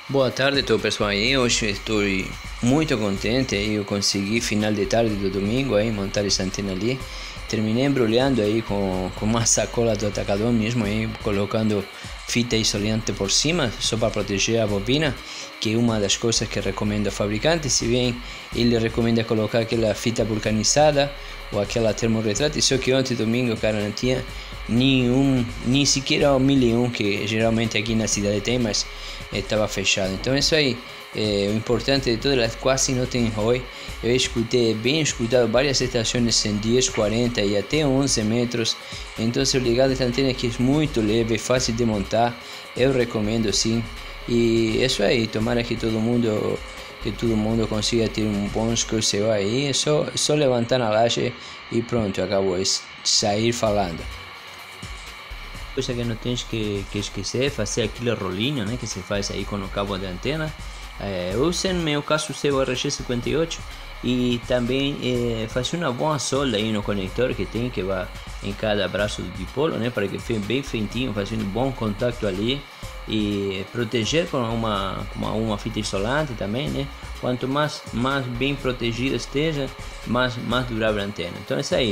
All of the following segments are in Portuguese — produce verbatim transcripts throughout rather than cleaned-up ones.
Boa tarde a todo pessoal aí, hoje estou muito contente aí, eu consegui final de tarde do domingo aí montar essa antena ali. Terminei embrulhando aí com, com uma sacola do atacador mesmo aí, colocando fita isolante por cima, só para proteger a bobina, que é uma das coisas que recomendo ao fabricante, se bem ele recomenda colocar aquela fita vulcanizada ou aquela termorretrátil, só que ontem domingo, cara, não tinha nenhum, nem sequer o mil e um que geralmente aqui na cidade tem, mas estava fechado. Então isso aí, é, o importante de todas, quase não tem ruído. Eu escutei, bem escutado, várias estações em dez, quarenta e até onze metros. Então o ligado essa antena que é muito leve, fácil de montar, eu recomendo sim. E isso aí, tomara que todo mundo que todo mundo consiga ter um bom excursivo aí, é só, é só levantar na laje e pronto, acabou, é sair falando. Coisa que não tens que, que esquecer, fazer aquele rolinho, né, que se faz aí com o cabo de antena. É, eu sei, no meu caso, usei o R G cinquenta e oito e também é, fazer uma boa solda aí no conector que tem, que vai em cada braço do dipolo, né, para que fique bem feitinho, fazendo um bom contato ali e proteger com uma, com uma, uma fita isolante também, né. Quanto mais, mais bem protegida esteja, mais, mais durável a antena. Então é isso aí.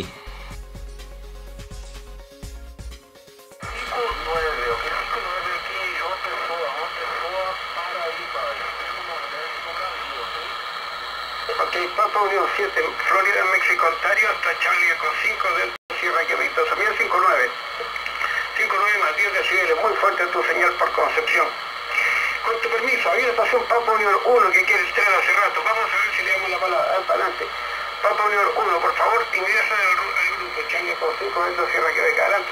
Ok, Papa Unión siete, Florida, México, Ontario, hasta Charlie con cinco del Sierra Quebec, también cinco nueve. cinco nueve más diez decibeles, muy fuerte tu señal por Concepción. Con tu permiso, había estación Papa Unión uno que quiere entrar hace rato. Vamos a ver si le damos la palabra para adelante. Papa Unión uno, por favor, ingresa al, al grupo Charlie con cinco del Sierra Quebec, adelante.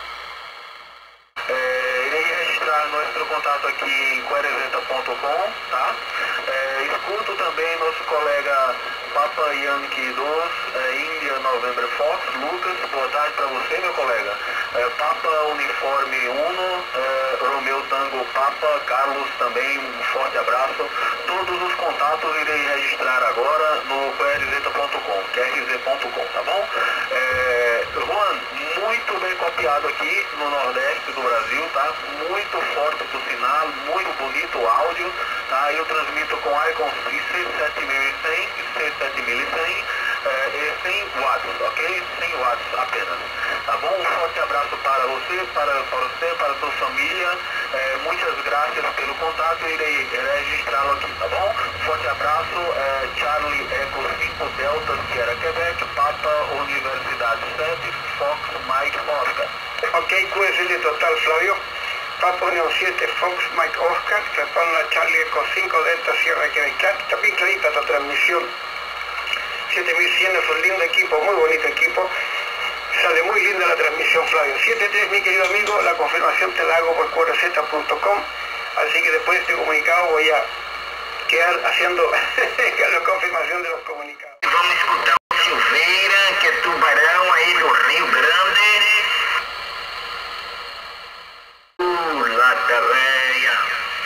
É, irei registrar nosso contato aqui em quereventa ponto com, tá? É, escuto também nosso colega Papa Yankee dois, é, India November Fox, Lucas, boa tarde para você, meu colega. É, Papa Uniforme um, é, Romeu Tango Papa, Carlos também, um forte abraço. Todos os contatos irei registrar agora no quereventa ponto com, Q R Z ponto com, tá bom? É, Juan, muito bem copiado aqui no Nordeste do Brasil, tá? Muito forte o sinal, muito bonito o áudio, tá? Eu transmito com Icon C sete mil e cem, C sete mil e cem é, e cem watts, ok? cem watts apenas, tá bom? Um forte abraço para você, para, para você, para a sua família, é, muitas graças pelo contato, eu irei registrá-lo aqui, tá bom? Forte abraço, é, Charlie Eco cinco Delta, Sierra Quebec, Papa Universidade sete, Fox Mike Oscar. Ok, Q S L total, Flavio. Papa Unión siete, Fox Mike Oscar, responde a Charlie Eco cinco Delta Sierra Quebec. Está bien clarita esta transmisión. siete mil cien es un lindo equipo, muy bonito equipo. Sale muy linda la transmisión, Flavio. siete tres, mi querido amigo, la confirmación te la hago por Q R Z punto com. Así que después de este comunicado voy a quedar haciendo la confirmación de los comunicados. Vamos escutar o Silveira, que é tubarão aí do Rio Grande. Uh, lata véia.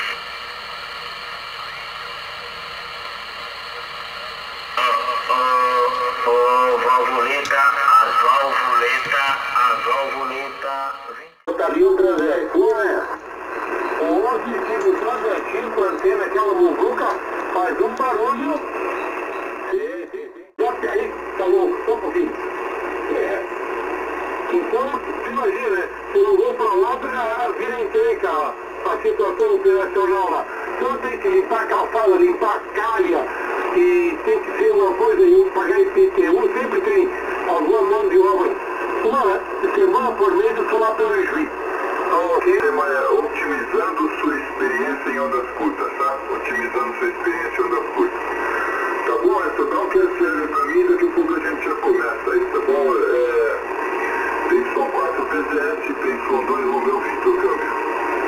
Oh, oh, oh, valvuleta, as valvuleta, as valvuleta. Tá ali o transversor, né? Hoje, se o transversor com a antena, aquela muvuca, faz um barulho. Sim, sim, sim. Bota aí, falou, só um pouquinho. É. Então, imagina, se eu não vou pra lá, pra vira encrenca, a situação operacional lá. Então tem que limpar a calçada, limpar a calha, e tem que ser uma coisa e pagar I P T U, sempre tem alguma mão de obra. Uma semana por mês eu sou lá pelo juiz. Ok, Maia, otimizando sua experiência em ondas curtas, tá? Otimizando sua experiência em ondas curtas. Tá bom, essa dá um Q S L pra mim, daqui a pouco a gente já começa aí, tá bom? É... Tem som quatro P Z S, tem som dois Romeu Vitor Câmbio.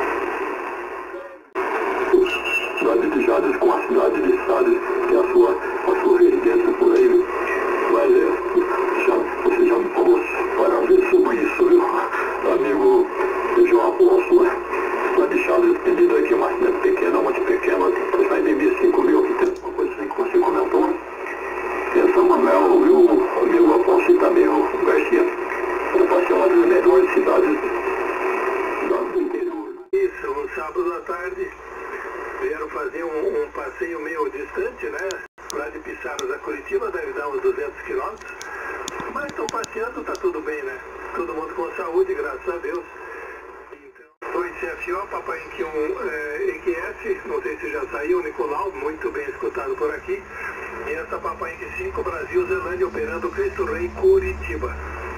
Cidades fechadas com a cidade de Sales, que é a sua, a sua residência por aí, viu? Mas é, já, você já me falou, parabéns sobre isso, viu? Amigo, eu já aposto, né? Uma deixada estendida aqui, uma cidade pequena, muito pequena, depois vai beber cinco mil, que tem uma coisa assim que você comentou, né? Essa Manuel, viu, amigo, aposto também, o Garcia, vai ser uma das melhores cidades do interior. Isso, sábado à tarde, vieram fazer fazer um, um passeio meio distante, né? Lá de Pissaros a Curitiba deve dar uns duzentos quilômetros. Mas estão passeando, tá tudo bem, né? Todo mundo com saúde, graças a Deus. Então, dois C F O, Papai Inque um é, E Q S, não sei se já saiu, Nicolau, muito bem escutado por aqui. E essa Papai Inque cinco, Brasil, Zelândia, operando Cristo Rei, Curitiba.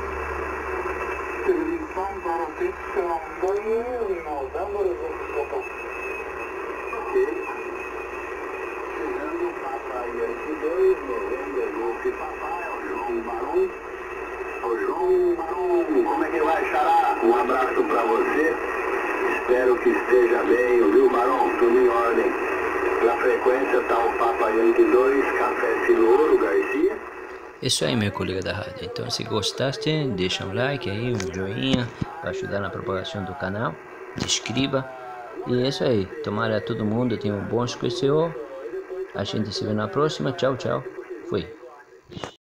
Ok. Chegando Papai Inque dois, Novembro, Golfe Papai, o João Barão. O João Barão, como é que vai, Xará? Um abraço pra você. Espero que esteja bem, viu, Barão? Tudo em ordem. Na frequência tá o Papai Inque dois, Café Silouro, Garcia. Isso aí, meu colega da rádio. Então, se gostaste, deixa um like aí, um joinha para ajudar na propagação do canal. Se inscreva. E é isso aí. Tomara todo mundo tenha um bom esqueceu. A gente se vê na próxima. Tchau, tchau. Fui.